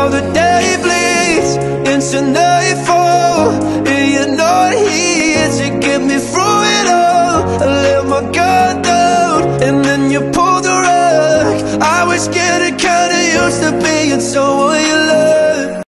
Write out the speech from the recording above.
the day bleeds into nightfall, and you're not here to get me through it all. I let my guard down, and then you pulled the rug. I was getting kinda used to being so